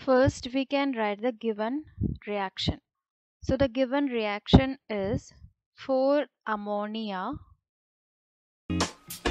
First, we can write the given reaction. So the given reaction is 4 ammonia